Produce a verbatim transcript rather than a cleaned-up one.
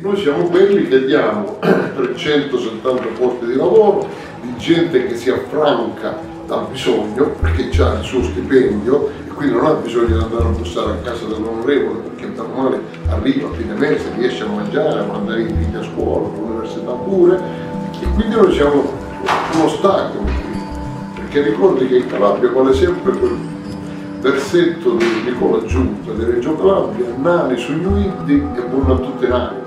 Noi siamo quelli che diamo trecentosettanta posti di lavoro, di gente che si affranca dal bisogno perché ha il suo stipendio e quindi non ha bisogno di andare a bussare a casa dell'onorevole perché per male arriva a fine mese, riesce a mangiare, a mandare i figli a scuola, all'università pure, e quindi noi siamo un ostacolo qui, perché ricordi che in Calabria vale sempre quel versetto di Nicola Giunta di Reggio Calabria: nani sugnuiti e buona a tutti i nani.